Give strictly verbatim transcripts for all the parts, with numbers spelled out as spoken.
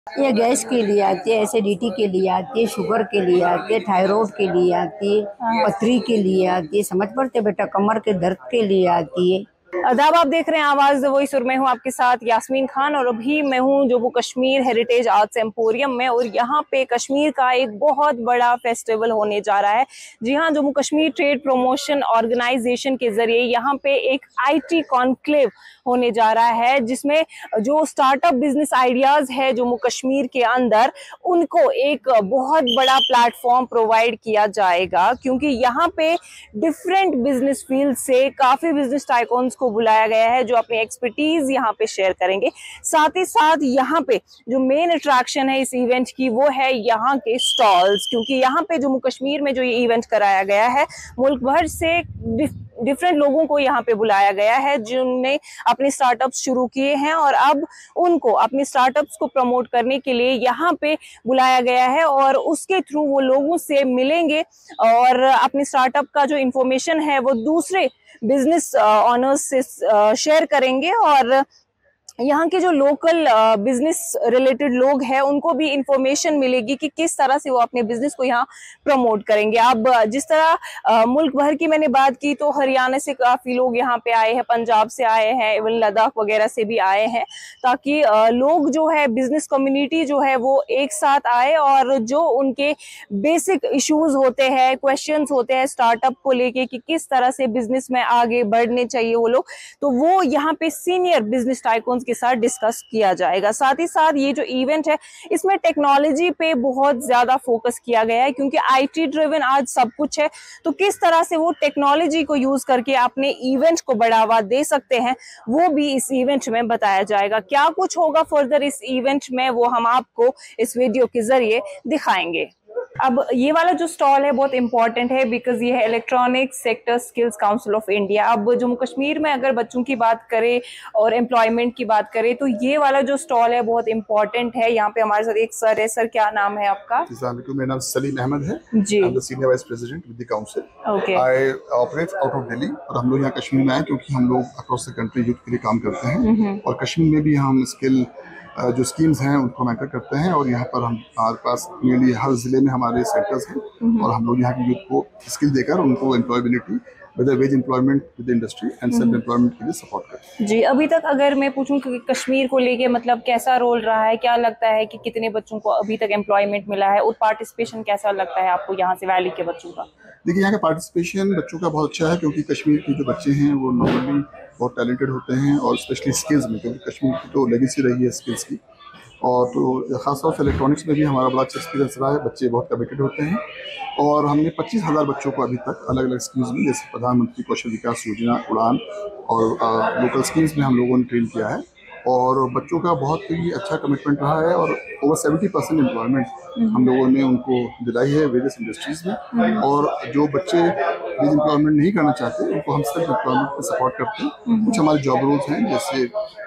ये गैस के लिए आती है, एसिडिटी के लिए आती है, शुगर के लिए आती है, थायराइड के लिए आती है, पथरी के लिए आती है, समझ पड़ते बेटा, कमर के दर्द के लिए आती है। अदाब, आप देख रहे हैं आवाज वही सुर में हूँ आपके साथ यास्मीन खान, और अभी मैं हूँ Jammu Kashmir heritage arts emporium में, और यहाँ पे कश्मीर का एक बहुत बड़ा फेस्टिवल होने जा रहा है। जी हाँ, Jammu Kashmir trade promotion organisation के जरिए यहाँ पे एक आईटी कॉन्क्लेव होने जा रहा है, जिसमें जो स्टार्टअप बिजनेस आइडियाज है जम्मू कश्मीर के अंदर, उनको एक बहुत बड़ा प्लेटफॉर्म प्रोवाइड किया जाएगा, क्योंकि यहाँ पे डिफरेंट बिजनेस फील्ड से काफी बिजनेस टाइकॉन्स को बुलाया गया है जो अपनी एक्सपर्टीज यहाँ पे शेयर करेंगे। साथ ही साथ यहाँ पे जो मेन अट्रैक्शन है इस इवेंट की, वो है यहाँ के स्टॉल्स, क्योंकि यहाँ पे जम्मू कश्मीर में जो ये इवेंट कराया गया है, मुल्क भर से डिफरेंट लोगों को यहाँ पे बुलाया गया है जिनने अपने स्टार्टअप्स शुरू किए हैं, और अब उनको अपने स्टार्टअप्स को प्रमोट करने के लिए यहाँ पे बुलाया गया है, और उसके थ्रू वो लोगों से मिलेंगे और अपने स्टार्टअप का जो इंफॉर्मेशन है वो दूसरे बिजनेस ऑनर्स से शेयर करेंगे, और यहाँ के जो लोकल बिजनेस रिलेटेड लोग हैं उनको भी इंफॉर्मेशन मिलेगी कि किस तरह से वो अपने बिजनेस को यहाँ प्रमोट करेंगे। अब जिस तरह आ, मुल्क भर की मैंने बात की तो हरियाणा से काफी लोग यहाँ पे आए हैं, पंजाब से आए हैं, इवन लद्दाख वगैरह से भी आए हैं, ताकि आ, लोग जो है बिजनेस कम्युनिटी जो है वो एक साथ आए, और जो उनके बेसिक इश्यूज होते हैं, क्वेश्चंस होते हैं स्टार्टअप को लेके कि किस तरह से बिजनेस में आगे बढ़ने चाहिए वो लोग, तो वो यहाँ पे सीनियर बिजनेस टाइकॉन्स के साथ डिस्कस किया जाएगा। साथ ही साथ ये जो इवेंट है इसमें टेक्नोलॉजी पे बहुत ज्यादा फोकस किया गया है, क्योंकि आईटी ड्रिवन आज सब कुछ है, तो किस तरह से वो टेक्नोलॉजी को यूज करके अपने इवेंट को बढ़ावा दे सकते हैं वो भी इस इवेंट में बताया जाएगा। क्या कुछ होगा फर्दर इस इवेंट में वो हम आपको इस वीडियो के जरिए दिखाएंगे। अब ये वाला जो स्टॉल है बहुत इंपॉर्टेंट है, बिकॉज ये है electronic sector skills council of India. अब जम्मू कश्मीर में अगर बच्चों की बात करें और एम्प्लॉयमेंट की बात करें तो ये वाला जो स्टॉल है बहुत इंपॉर्टेंट है। यहाँ पे हमारे साथ एक सर है। सर, क्या नाम है आपका? मेरा नाम सलीम अहमद है जी, senior vice president with the council. Okay, I operate out of Delhi, और हम लोग यहाँ कश्मीर में आए क्योंकि हम लोग अक्रॉस द कंट्री यूथ के लिए काम करते हैं, और कश्मीर में भी हम स्किल जो स्कीम्स हैं उनको मेंटर करते हैं, और यहाँ पर हम हमारे पास नियरली हर जिले में हमारे सेंटर्स हैं, और हम लोग यहाँ के यूथ को स्किल देकर उनको employability, whether wage employment with industry and self employment के लिए सपोर्ट करते हैं। जी, अभी तक अगर मैं पूछूं कि कश्मीर को लेके मतलब कैसा रोल रहा है, क्या लगता है कि कितने बच्चों को अभी तक एम्प्लॉयमेंट मिला है, और पार्टिसिपेशन कैसा लगता है आपको यहाँ से वैली के बच्चों का? देखिए, यहाँ का पार्टिसिपेशन बच्चों का बहुत अच्छा है, क्योंकि कश्मीर के जो बच्चे हैं वो नॉर्मली बहुत टैलेंटेड होते हैं, और स्पेशली स्किल्स में, क्योंकि कश्मीर की तो लेगेसी रही है स्किल्स की, और तो खासतौर से इलेक्ट्रॉनिक्स में भी हमारा बड़ा अच्छा एक्सपीरियंस रहा है। बच्चे बहुत कमिटेड होते हैं, और हमने पच्चीस हज़ार बच्चों को अभी तक अलग अलग स्कीम्स में, जैसे प्रधानमंत्री कौशल विकास योजना, उड़ान, और आ, लोकल स्कीम्स में हम लोगों ने ट्रेन किया है, और बच्चों का बहुत ही अच्छा कमिटमेंट रहा है, और ओवर सेवेंटी परसेंट एम्प्लॉयमेंट हम लोगों ने उनको दिलाई है वेरियस इंडस्ट्रीज़ में। और जो बच्चे वेज एम्प्लॉयमेंट नहीं करना चाहते उनको हम सेल्फ एम्प्लॉयमेंट में सपोर्ट करते हैं। कुछ हमारे जॉब रोल्स हैं, जैसे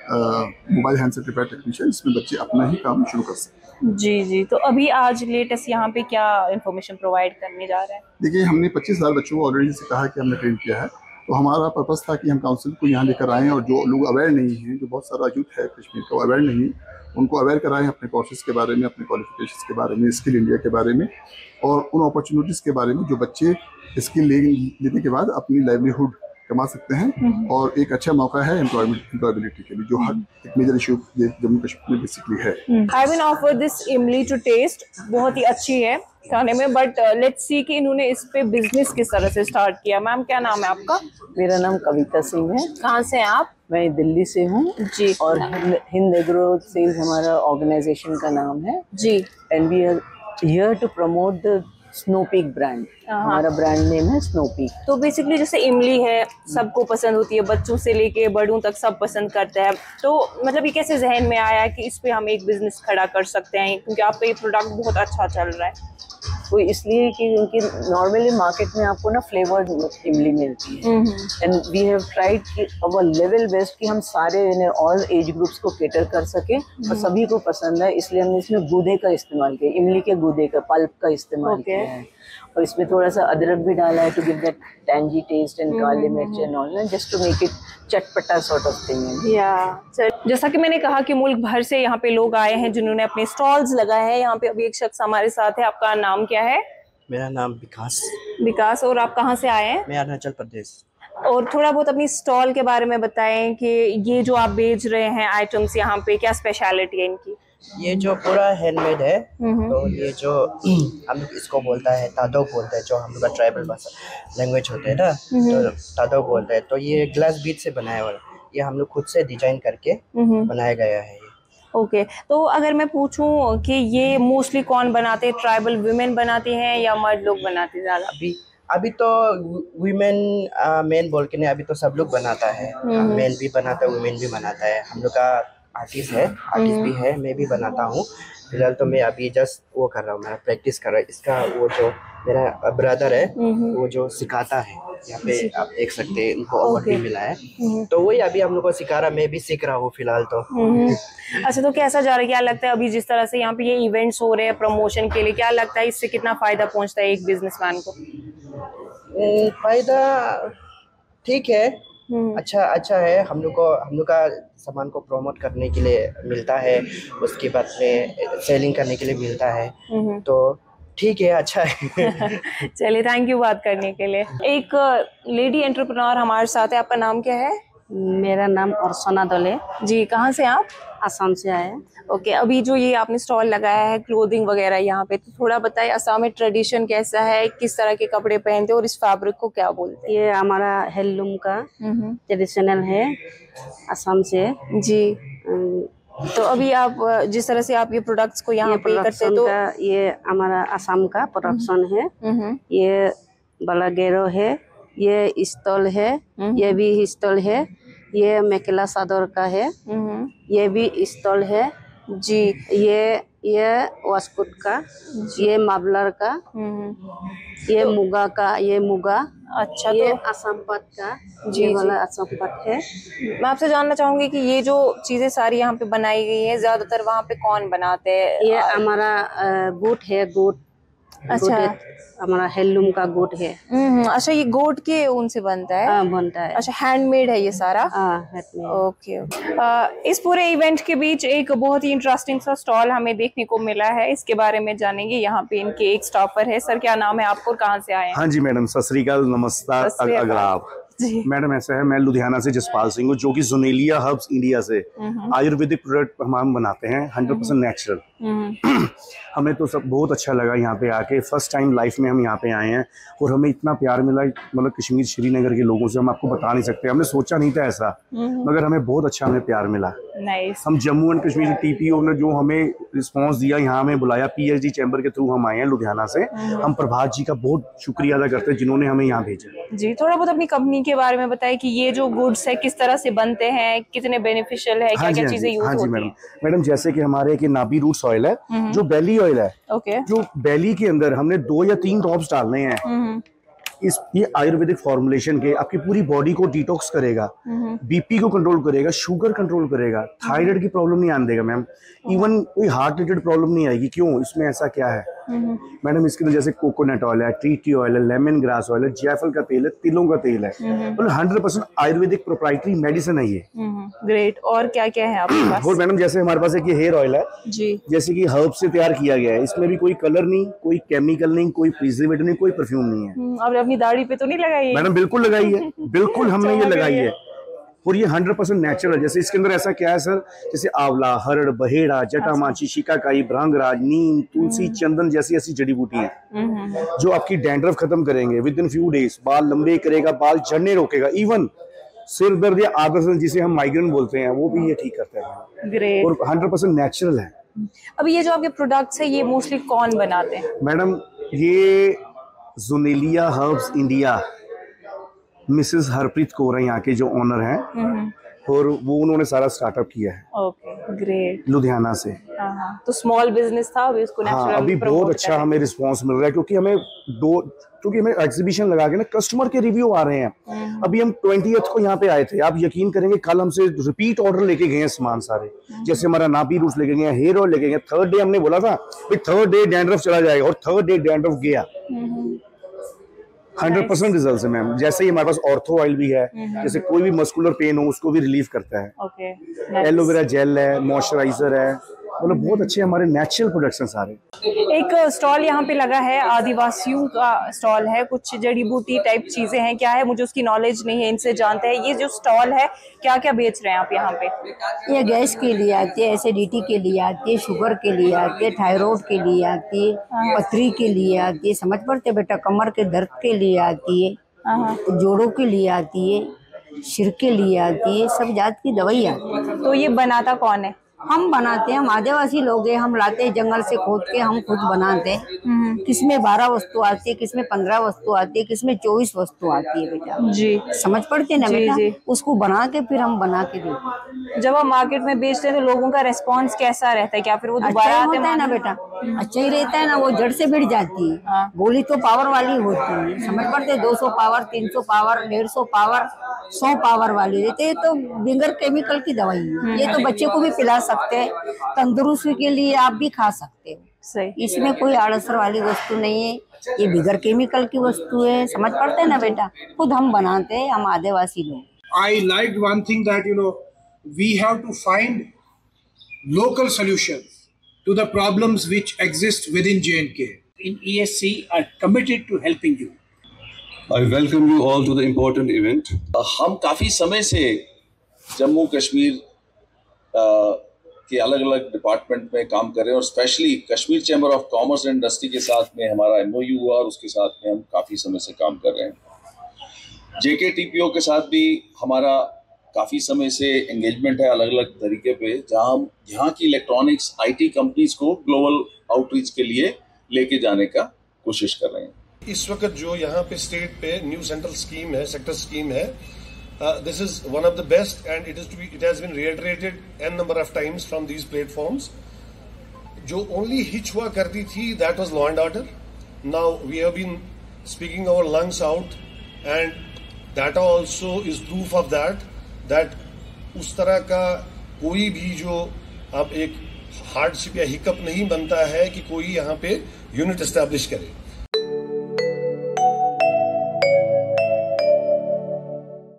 मोबाइल हैंडसेट रिपेयर टेक्नीशियन, इसमें बच्चे अपना ही काम शुरू कर सकते हैं। जी जी, तो अभी आज लेटेस्ट यहाँ पे क्या इन्फॉर्मेशन प्रोवाइड करने जा रहे हैं? देखिए, हमने पच्चीस हज़ार बच्चों को ऑलरेडी से कहा कि हमने ट्रेन किया है, तो हमारा पर्पस था कि हम काउंसिल को यहाँ लेकर आएँ, और जो लोग अवेयर नहीं हैं, जो बहुत सारा यूथ है कश्मीर का अवेयर नहीं है, उनको अवेयर कराएं अपने कोर्सेज के बारे में, अपने क्वालिफिकेशंस के बारे में, स्किल इंडिया के बारे में, और उन अपॉर्चुनिटीज़ के बारे में जो बच्चे स्किल लेने के बाद अपनी लाइवलीहुड कमा सकते हैं, और एक अच्छा मौका है एम्प्लॉयमेंट एम्प्लॉयबिलिटी के लिए, जो हर एक मेजर इशू जम्मू कश्मीर में बेसिकली है। I been offer this imli to taste, बहुत ही अच्छी है खाने में, बट लेट्स सी कि इन्होंने इस पे बिजनेस किस तरह से स्टार्ट किया। मैम, क्या नाम है आपका? मेरा नाम कविता सिंह है। कहाँ से हैं आप? मैं दिल्ली से हूँ जी, और हिंद एग्रो सेल्स हमारा ऑर्गेनाइजेशन का नाम है जी, and we are here to promote the Snow Peak brand. हमारा ब्रांड नेम है स्नो पीक। तो बेसिकली जैसे इमली है, सबको पसंद होती है, बच्चों से लेके बड़ों तक सब पसंद करते हैं, तो मतलब ये कैसे जहन में आया कि इस पे हम एक बिजनेस खड़ा कर सकते हैं, क्योंकि आपका ये प्रोडक्ट बहुत अच्छा चल रहा है? वो इसलिए कि क्योंकि नॉर्मली मार्केट में आपको ना फ्लेवर्ड इमली मिलती है, एंड वी हैव ट्राइड कि अवर लेवल बेस्ट कि हम सारे ऑल एज ग्रुप्स को केटर कर सके और सभी को पसंद है, इसलिए हमने इसमें गूदे का इस्तेमाल किया, इमली के गूदे का पल्प का इस्तेमाल किया है, और इसमें थोड़ा सा अदरक भी डाला है to give that tangy taste and काली मिर्च and all, just to make it चटपटा सॉर्ट ऑफ थिंग। या जैसा कि मैंने कहा कि मुल्क भर से यहाँ पे लोग आए हैं जिन्होंने अपने स्टॉल्स लगाए हैं। यहाँ पे अभी एक शख्स हमारे साथ है, आपका नाम क्या है? मेरा नाम विकास। विकास, और आप कहाँ से आए हैं? मैं अरुणाचल प्रदेश। और थोड़ा बहुत अपनी स्टॉल के बारे में बताएं कि ये जो आप बेच रहे हैं आइटम्स यहाँ पे, क्या स्पेशलिटी है इनकी? ये जो पूरा हैंडमेड है, तो ये जो हम लोग इसको बोलता है तादो बोलते हैं, जो हम लोग का ट्राइबल भाषा लैंग्वेज होते हैं ना, तो तादो बोलते हैं। तो ये ग्लास बीड से बनाया हुआ है, ये हम लोग खुद से डिजाइन करके बनाया गया है। Okay okay. तो अगर मैं पूछूं कि ये मोस्टली कौन बनाते हैं, ट्राइबल वुमेन बनाती हैं या मर्द लोग बनाते हैं ज़्यादा? अभी अभी तो वुमेन मेन बोल के नहीं, अभी तो सब लोग बनाता है, मेन भी बनाता है, वुमेन भी बनाता है। हम लोग का आर्टिस्ट है, आर्टिस्ट भी है, मैं भी बनाता हूँ। फिलहाल तो मैं अभी जस्ट वो कर रहा हूँ, मेरा प्रैक्टिस कर रहा है। इसका वो जो मेरा ब्रदर है वो जो सिखाता है, यहाँ पे आप देख सकते हैं, उनको अवार्ड भी मिला है, तो वही अभी हम लोग को सिखा रहा, मैं भी सीख रहा हूँ फिलहाल तो। अच्छा, तो कैसा जा रहा है, क्या लगता है अभी जिस तरह से यहाँ पे ये इवेंट्स हो रहे हैं प्रमोशन के लिए, क्या लगता है इससे कितना फायदा पहुँचता है एक बिजनेसमैन को? फायदा ठीक है, अच्छा अच्छा है। हम लोग को हम लोग का सामान को प्रमोट करने के लिए मिलता है, उसके बाद में सेलिंग करने के लिए मिलता है, तो ठीक है, अच्छा है। चलिए, थैंक यू बात करने के लिए। एक लेडी एंटरप्रेन्योर हमारे साथ है, आपका नाम क्या है? मेरा नाम अर्चना दले जी। कहाँ से आप? असम से आए। ओके okay, अभी जो ये आपने स्टॉल लगाया है क्लोथिंग वगैरह यहाँ पे, तो थोड़ा बताइए असम में ट्रेडिशन कैसा है, किस तरह के कपड़े पहनते हैं और इस फैब्रिक को क्या बोलते हैं? ये हमारा हैंडलूम का ट्रेडिशनल है असम से जी। तो अभी आप जिस तरह से आप ये प्रोडक्ट्स को यहाँ पे करते हैं, तो का ये हमारा असम का प्रोडक्शन है। ये बलागेरो है, ये स्टॉल है, ये भी स्टॉल है, ये मेखला चादर का है, ये भी स्टॉल है जी। ये ये वास्कोट का, ये माबलर का, ये मुगा का, ये मुगा। अच्छा, ये तो असम पट का जी, ये वाला असम पट है। मैं आपसे जानना चाहूंगी कि ये जो चीजें सारी यहाँ पे बनाई गई है, ज्यादातर वहाँ पे कौन बनाते हैं? ये हमारा गोट है, गोट। अच्छा, हमारा हैंडलूम का गोट है। अच्छा, ये गोट के ऊन से बनता है? हाँ, बनता है। अच्छा, हैंडमेड है ये सारा? हाँ, हैंडमेड। Okay okay. इस पूरे इवेंट के बीच एक बहुत ही इंटरेस्टिंग सा स्टॉल हमें देखने को मिला है, इसके बारे में जानेंगे। यहाँ पे इनके एक स्टॉपर है। सर, क्या नाम है आपको और कहाँ से आए हैं? हाँ जी मैडम, सत श्री अकाल, नमस्कार आदाब मैडम। ऐसा है, मैं लुधियाना से जसपाल सिंह हूँ, जो कि ज़ुनेलिया हर्ब्स इंडिया से आयुर्वेदिक प्रोडक्ट हम बनाते हैं, हंड्रेड परसेंट नेचुरल। हमें तो सब बहुत अच्छा लगा यहाँ पे आके, फर्स्ट टाइम लाइफ में हम यहाँ पे आए हैं और हमें इतना प्यार मिला, मतलब कश्मीर श्रीनगर के लोगों से हम आपको बता नहीं सकते। हमने सोचा नहीं था ऐसा, मगर हमें बहुत अच्छा हमें प्यार मिला। नाइस। हम जम्मू एंड कश्मीर टीपीओ ने जो हमें रिस्पांस दिया, यहाँ हमें बुलाया, पीएचडी चैम्बर के थ्रू हम आए हैं लुधियाना से। हम प्रभात जी का बहुत शुक्रिया अदा करते हैं जिन्होंने हमें यहाँ भेजा। जी, थोड़ा बहुत अपनी कंपनी के बारे में बताइए कि ये जो गुड्स है किस तरह से बनते हैं, कितने बेनिफिशियल है, क्या क्या चीजें यूज होती हैं? मैडम मैडम जैसे कि हमारे एक नाबी रूट्स ऑयल है, जो बेली ऑयल है, ओके, जो बेली के अंदर हमने दो या तीन ड्रॉप्स डालने हैं। इस ये आयुर्वेदिक फॉर्मुलेशन के आपकी पूरी बॉडी को डिटॉक्स करेगा, बीपी को कंट्रोल करेगा, शुगर कंट्रोल करेगा, थायराइड की प्रॉब्लम नहीं आने देगा मैम, इवन कोई हार्ट रिलेटेड प्रॉब्लम नहीं आएगी। क्यों? इसमें ऐसा क्या है मैडम? इसके अंदर जैसे कोकोनट ऑयल है, ट्री ट्री ऑयल है, लेमन ग्रास ऑयल है, जायफल का तेल है, तिलों का तेल है, मतलब hundred percent ayurvedic proprietary medicine है ये। ग्रेट। और क्या क्या है आपके पास? और मैडम जैसे हमारे पास एक ये हेयर ऑयल है जी, जैसे कि हर्ब से तैयार किया गया है, इसमें भी कोई कलर नहीं, कोई केमिकल नहीं, कोई प्रिजर्वेटिव नहीं, कोई परफ्यूम नहीं है। आपने अपनी दाढ़ी पे तो नहीं लगाई? मैडम बिल्कुल लगाई है, बिल्कुल हमने ये लगाई है, और ये हंड्रेड परसेंट नेचुरल है। जैसे इसके अंदर ऐसा क्या है सर, जैसे आंवला, हरड़, बहेड़ा, जटामाची, शिकाकाई, भ्रंगराज, नीम, तुलसी, चंदन जैसी ऐसी जड़ी बूटी है जो आपकी डैंड्रफ खत्म करेंगे विद इन फ्यू डेज, बाल लंबे करेगा, बाल झड़ने रोकेगा, इवन सिर दर्द या आदर्शन जिसे हम माइग्रेन बोलते हैं वो भी ये ठीक करता है। ग्रेट। और हंड्रेड परसेंट नेचुरल है। अब ये जो आपके प्रोडक्ट्स है ये मोस्टली कौन बनाते हैं? मैडम ये ज़ुनेलिया herbs India, Mrs Harpreet Kaur है यहाँ के जो ओनर हैं, और वो उन्होंने सारा स्टार्टअप किया है। Okay, great. लुधियाना से। हाँ, तो स्मॉल बिजनेस था, अभी उसको हाँ, अभी बहुत अच्छा हमें रिस्पांस मिल रहा है, क्योंकि हमें दो क्योंकि हमें एग्जीबिशन लगा के ना कस्टमर के रिव्यू आ रहे हैं। अभी हम ट्वेंटियथ को यहाँ पे आए थे, आप यकीन करेंगे कल हमसे रिपीट ऑर्डर लेके गए हैं सामान सारे, जैसे हमारा नापी रूट्स लेके गए, हेयर ऑयल लेके गए। थर्ड डे हमने बोला था कि थर्ड डे डैंड्रफ चला जाएगा, और थर्ड डे डैंड्रफ गया। हंड्रेड परसेंट रिजल्ट है मैम। जैसे ही हमारे पास ऑर्थो ऑयल भी है, जैसे कोई भी मस्कुलर पेन हो उसको भी रिलीफ करता है। ओके, एलोवेरा जेल है, मॉइस्चराइजर है, मतलब बहुत अच्छे हमारे नेचुरल प्रोडक्ट्स हैं सारे। एक स्टॉल यहाँ पे लगा है, आदिवासियों का स्टॉल है, कुछ जड़ी बूटी टाइप चीजें हैं, क्या है मुझे उसकी नॉलेज नहीं है, इनसे जानते हैं। ये जो स्टॉल है क्या क्या बेच रहे हैं आप यहाँ पे? ये गैस के लिए आती है, एसिडिटी के लिए आती है, शुगर के लिए आती है, थायराइड के लिए आती है, पथरी के लिए आती है, समझ पड़ते बेटा, कमर के दर्द के लिए आती है, जोड़ों के लिए आती है, सिर के लिए आती है, सब जात की दवाई आती है। तो ये बनाता कौन है? हम बनाते हैं, हम आदिवासी लोग हैं, हम लाते हैं जंगल से खोद के, हम खुद बनाते हैं। किसमें बारह वस्तु आती है, किसमें पंद्रह वस्तु आती है, किसमें चौबीस वस्तु आती है बेटा जी, समझ पड़ते हैं ना जी, बेटा जी। उसको बना के फिर हम बना के देते। जब आप मार्केट में बेचते हैं तो लोगों का रेस्पॉन्स कैसा रहता है? क्या फिर वो दोबारा अच्छा आते होता है ना बेटा, अच्छा ही रहता है ना, वो जड़ से भिड़ जाती है। गोली तो पावर वाली होती है, समझ पड़ते, दो सौ पावर, तीन सौ पावर, डेढ़ सौ पावर, सौ पावर वाली रहती है, तो बिगर केमिकल की दवाई है। ये तो बच्चे को भी पिला सकते हैं, तंदुरुस्ती के लिए आप भी खा सकते हो। सही, इसमें कोई आड़सर वाली वस्तु नहीं है, ये बिगर केमिकल की वस्तु है, समझ पड़ते हैं ना बेटा, खुद हम बनाते हैं, हम आदिवासी लोग। I liked one thing that, you know, we have to find local solutions to the problems which exist within J and K. In E S C are committed to helping you. I welcome you all to the important event. हम काफ़ी समय से जम्मू कश्मीर के अलग अलग department में काम कर रहे हैं, और specially Kashmir chamber of commerce and industry के साथ में हमारा एमओयू हुआ, और उसके साथ में हम काफ़ी समय से काम कर रहे हैं। जेके टीपीओ के साथ भी हमारा काफ़ी समय से एंगेजमेंट है अलग अलग तरीके पे, जहां हम यहाँ की इलेक्ट्रॉनिक्स आईटी कंपनीज को ग्लोबल आउटरीच के लिए लेके जाने का कोशिश कर रहे हैं। इस वक्त जो यहाँ पे स्टेट पे न्यू सेंट्रल स्कीम है, सेक्टर स्कीम है, this is one of the best and it is to be it has been reiterated an number of times from these platforms. जो ओनली हिच हुआ करती थी that was law and order. Now we have been speaking our lungs out and data also is proof of that that उस तरह का कोई भी जो अब एक हार्डशिप या हिकअप नहीं बनता है कि कोई यहाँ पे यूनिट एस्टेब्लिश करे।